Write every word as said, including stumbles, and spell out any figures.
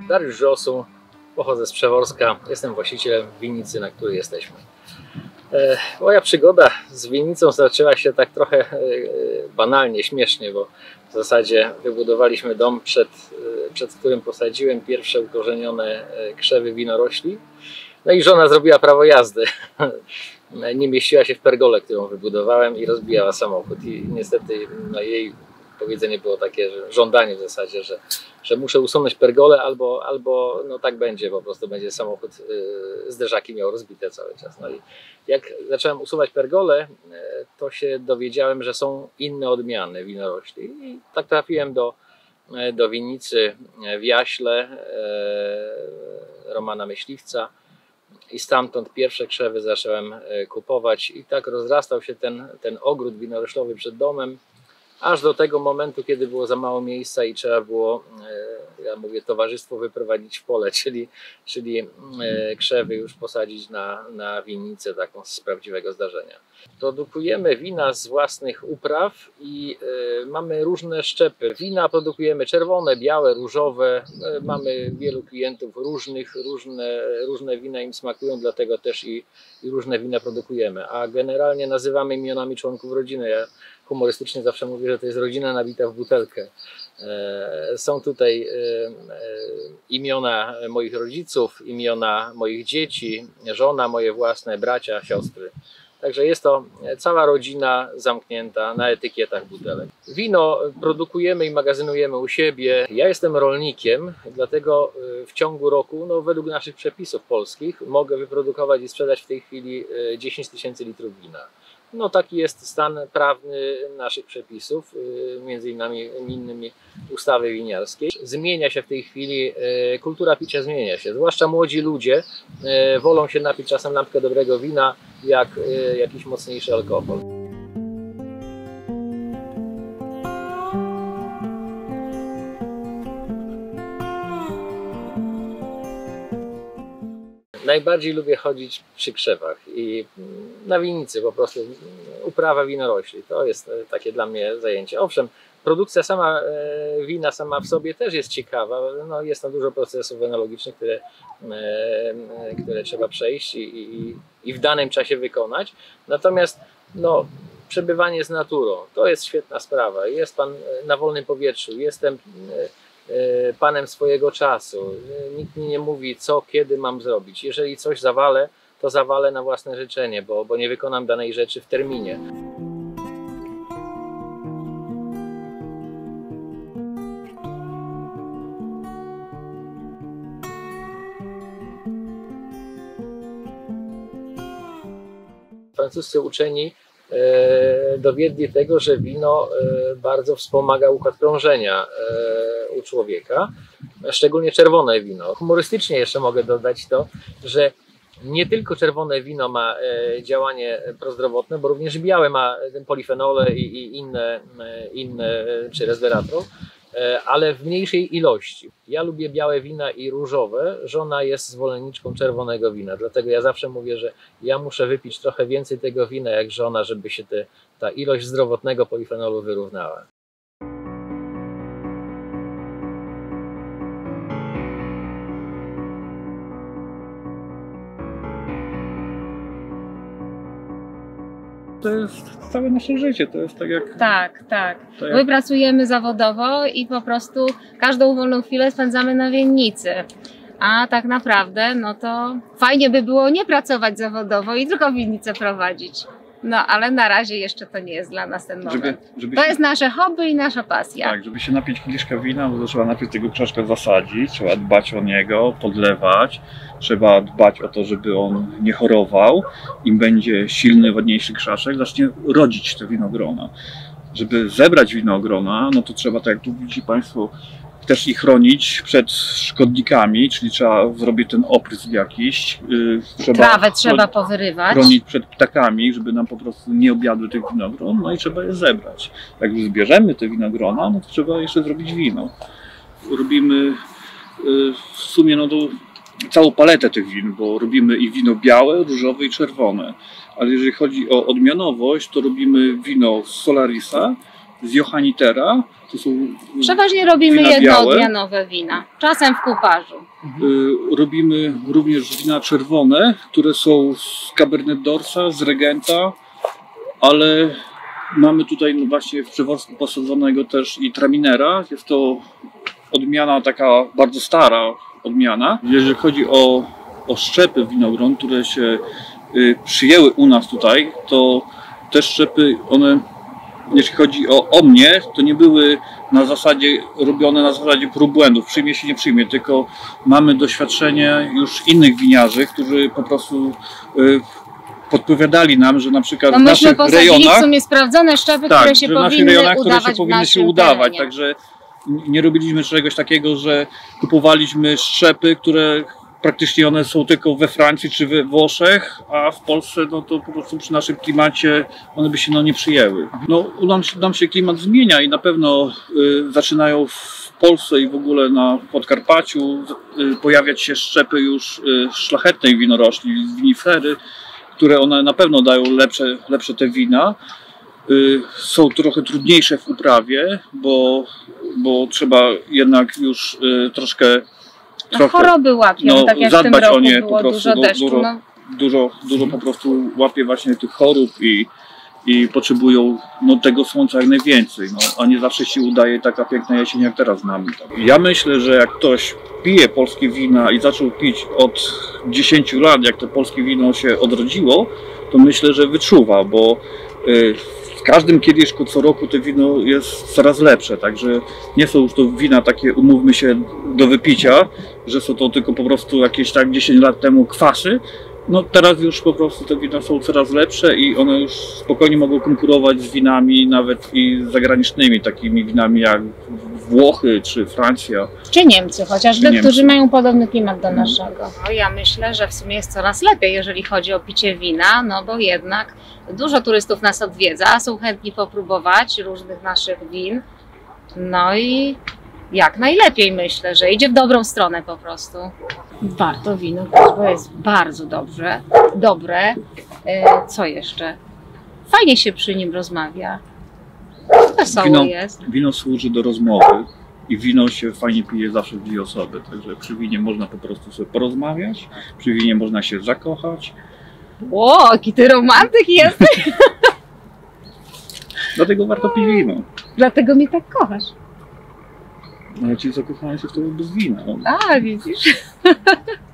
Dariusz Rosu, pochodzę z Przeworska, jestem właścicielem winnicy, na której jesteśmy. E, moja przygoda z winnicą zaczęła się tak trochę e, banalnie, śmiesznie, bo w zasadzie wybudowaliśmy dom, przed, e, przed którym posadziłem pierwsze ukorzenione krzewy winorośli. No i żona zrobiła prawo jazdy. Nie mieściła się w pergole, którą wybudowałem, i rozbijała samochód. I niestety no, jej powiedzenie było takie, że żądanie w zasadzie, że, że muszę usunąć pergolę, albo, albo no tak będzie, po prostu będzie samochód, yy, zderzaki miał rozbite cały czas. No i jak zacząłem usuwać pergolę, yy, to się dowiedziałem, że są inne odmiany winorośli, i tak trafiłem do, yy, do winnicy w Jaśle yy, Romana Myśliwca. I stamtąd pierwsze krzewy zacząłem kupować, i tak rozrastał się ten, ten ogród winoroślowy przed domem, aż do tego momentu, kiedy było za mało miejsca i trzeba było, ja mówię, towarzystwo wyprowadzić w pole, czyli, czyli krzewy już posadzić na, na winnicę taką z prawdziwego zdarzenia. Produkujemy wina z własnych upraw i y, mamy różne szczepy. Wina produkujemy czerwone, białe, różowe. Y, mamy wielu klientów różnych, różne, różne wina im smakują, dlatego też i, i różne wina produkujemy. A generalnie nazywamy imionami członków rodziny. Ja humorystycznie zawsze mówię, że to jest rodzina nabita w butelkę. Y, są tutaj y, y, imiona moich rodziców, imiona moich dzieci, żona, moje własne, bracia, siostry. Także jest to cała rodzina zamknięta na etykietach butelek. Wino produkujemy i magazynujemy u siebie. Ja jestem rolnikiem, dlatego w ciągu roku, no według naszych przepisów polskich, mogę wyprodukować i sprzedać w tej chwili dziesięć tysięcy litrów wina. No taki jest stan prawny naszych przepisów, między innymi ustawy winiarskiej. Zmienia się w tej chwili, kultura picia zmienia się, zwłaszcza młodzi ludzie wolą się napić czasem lampkę dobrego wina, jak jakiś mocniejszy alkohol. Najbardziej lubię chodzić przy krzewach i na winnicy, po prostu uprawa winorośli. To jest takie dla mnie zajęcie. Owszem, produkcja sama wina sama w sobie też jest ciekawa. No, jest tam dużo procesów enologicznych, które, które trzeba przejść i, i, i w danym czasie wykonać. Natomiast no, przebywanie z naturą to jest świetna sprawa. Jest pan na wolnym powietrzu, jestem panem swojego czasu. Nikt mi nie mówi, co, kiedy mam zrobić. Jeżeli coś zawalę, to zawalę na własne życzenie, bo, bo nie wykonam danej rzeczy w terminie. Francuscy uczeni e, dowiedli tego, że wino e, bardzo wspomaga układ krążenia e, u człowieka, szczególnie czerwone wino. Humorystycznie jeszcze mogę dodać to, że nie tylko czerwone wino ma e, działanie prozdrowotne, bo również białe ma polifenole i, i inne, e, inne, czy resveratrol, ale w mniejszej ilości. Ja lubię białe wina i różowe, żona jest zwolenniczką czerwonego wina, dlatego ja zawsze mówię, że ja muszę wypić trochę więcej tego wina jak żona, żeby się te, ta ilość zdrowotnego polifenolu wyrównała. To jest całe nasze życie, to jest tak jak... Tak, tak. tak jak... My pracujemy zawodowo i po prostu każdą wolną chwilę spędzamy na winnicy. A tak naprawdę, no to fajnie by było nie pracować zawodowo i tylko winnicę prowadzić. No ale na razie jeszcze to nie jest dla nas ten moment. Żeby, żeby to się... jest nasze hobby i nasza pasja. Tak, żeby się napić kieliszka wina, to trzeba najpierw tego krzaczka zasadzić, trzeba dbać o niego, podlewać, trzeba dbać o to, żeby on nie chorował. Im będzie silny, ładniejszy krzaczek, zacznie rodzić te winogrona. Żeby zebrać winogrona, no to trzeba, tak jak tu widzicie Państwo, też ich chronić przed szkodnikami, czyli trzeba zrobić ten oprysk jakiś. Trzeba Trawę trzeba powyrywać. Chronić przed ptakami, żeby nam po prostu nie objadły tych winogron, no i trzeba je zebrać. Jak już zbierzemy te winogrona, no to trzeba jeszcze zrobić wino. Robimy w sumie no to całą paletę tych win, bo robimy i wino białe, różowe i czerwone. Ale jeżeli chodzi o odmianowość, to robimy wino z Solarisa, z Johannitera. To są Przeważnie robimy wina białe. jednoodmianowe wina, czasem w kuparzu. Y, Robimy również wina czerwone, które są z Cabernet d'Orsa, z Regenta, ale mamy tutaj no właśnie w Przeworsku posadzonego też i Traminera. Jest to odmiana taka bardzo stara odmiana. Jeżeli chodzi o, o szczepy winogron, które się y, przyjęły u nas tutaj, to te szczepy, one, jeśli chodzi o, o mnie, to nie były na zasadzie robione na zasadzie prób błędów, przyjmie się, nie przyjmie, tylko mamy doświadczenie już innych winiarzy, którzy po prostu y, podpowiadali nam, że na przykład No w myśmy naszych posadzili rejonach, w sumie sprawdzone szczepy, tak, które się że w naszych powinny rejonach, które udawać się w powinny się naszym udawać, terenie. także nie robiliśmy czegoś takiego, że kupowaliśmy szczepy, które praktycznie one są tylko we Francji czy we Włoszech, a w Polsce no to po prostu przy naszym klimacie one by się no nie przyjęły. No nam, nam się klimat zmienia i na pewno y, zaczynają w Polsce i w ogóle na Podkarpaciu y, pojawiać się szczepy już y, szlachetnej winorośli, z winifery, które one na pewno dają lepsze, lepsze te wina. Y, są trochę trudniejsze w uprawie, bo, bo trzeba jednak już y, troszkę No, trochę, choroby łapią, no, tak jak w tym zadbać roku o nie było po prostu, dużo no, deszczu. dużo, No, dużo, dużo po prostu łapie właśnie tych chorób i, i potrzebują no, tego słońca jak najwięcej, no, a nie zawsze się udaje taka piękna jesień jak teraz mamy. Ja myślę, że jak ktoś pije polskie wina i zaczął pić od dziesięciu lat, jak to polskie wino się odrodziło, to myślę, że wyczuwa, bo y, w każdym kieliszku co roku to wino jest coraz lepsze, także nie są już to wina takie, umówmy się, do wypicia, że są to tylko po prostu jakieś tak dziesięć lat temu kwasy. No teraz już po prostu te wina są coraz lepsze i one już spokojnie mogą konkurować z winami nawet i zagranicznymi, takimi winami jak Włochy czy Francja. czy Niemcy, chociażby, Czy Niemcy. którzy mają podobny klimat do naszego. No, ja myślę, że w sumie jest coraz lepiej, jeżeli chodzi o picie wina, no bo jednak dużo turystów nas odwiedza, są chętni popróbować różnych naszych win. No i jak najlepiej, myślę, że idzie w dobrą stronę po prostu. Warto wino pić, bo jest bardzo dobrze, dobre. E, co jeszcze? Fajnie się przy nim rozmawia. Wesoło Wino, jest. wino służy do rozmowy i wino się fajnie pije zawsze w dwie osoby, także przy winie można po prostu sobie porozmawiać, przy winie można się zakochać. Ło, jaki ty romantyk jesteś! Dlatego warto pić wino. Dlatego mnie tak kochasz. Ale ci zakochani się w tobie bez wina. A, widzisz?